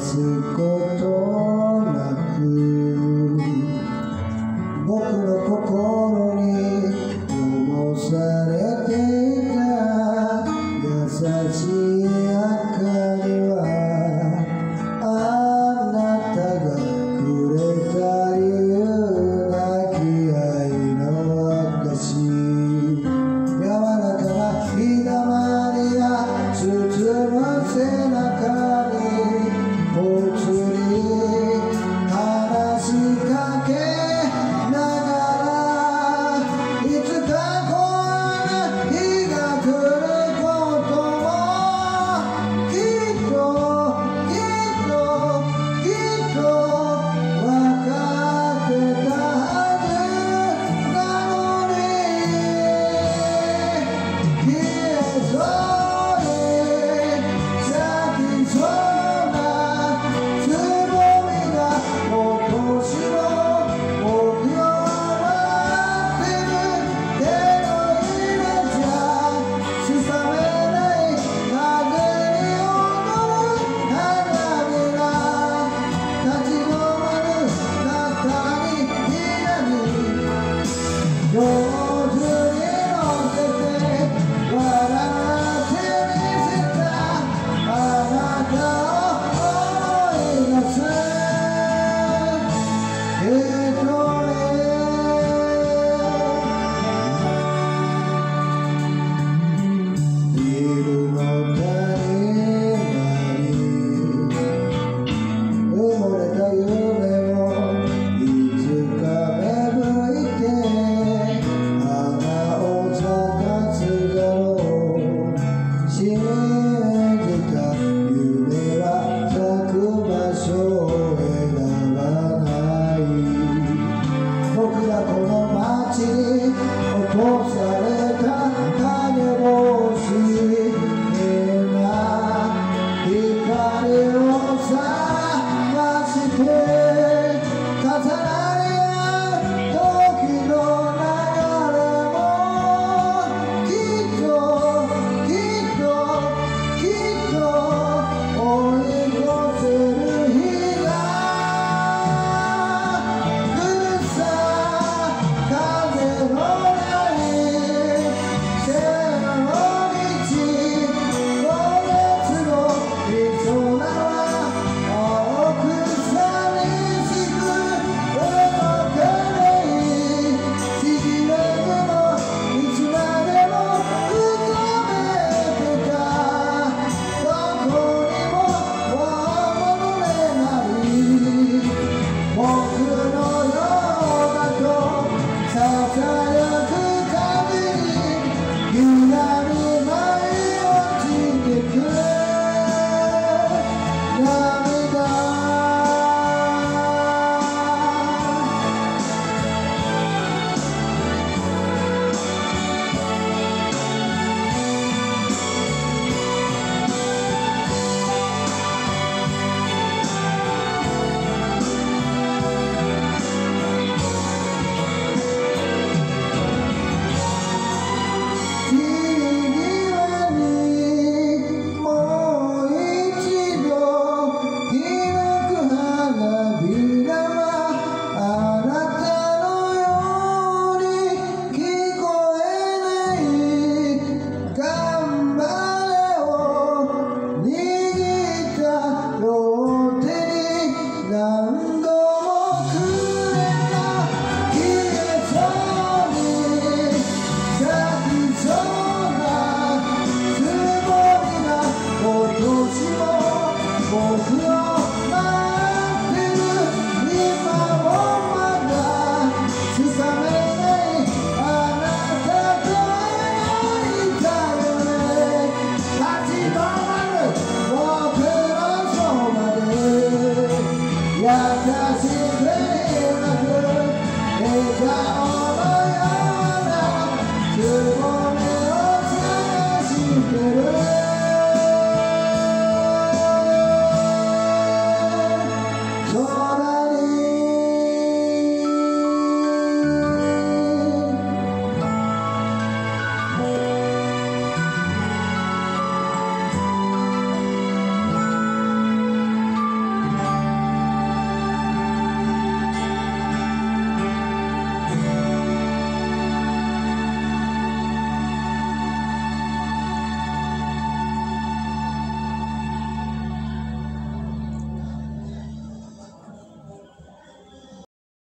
すことなく僕の心に灯されていた優しい明かりはあなたがくれた理由なき愛の証柔らかな日だまりが包む背中にぽつり話しかけながらいつかこんな日が来ることもきっときっときっと分かってたはずなのに消えそうに咲きそうなつぼみが今年も僕を待ってるけど今じゃつかめない風に踊る花びら立ち止まる中にいなに上手に乗せて笑ってみせたあなたを思い出すビルの谷間に埋もれた夢をいつか芽吹いて花を咲かすだろう信じた夢は咲く場所を選ばない僕らこの街に落とされた影星みんな光を探して重なり合う時の流れもきっときっときっと追い越せる日が来るさ風のない背の道5月のみそなは青く寂しく動かないちぎれてもいつまでも浮かべてたどこにももう戻れない僕のようだとささやく風にゆらり舞い落ちてく涙「君にもう一度開く花びらはあなたのように聞こえない」「頑張れを握った両手に何度もくれた消えそうに咲きそうなつぼみが今年も僕を待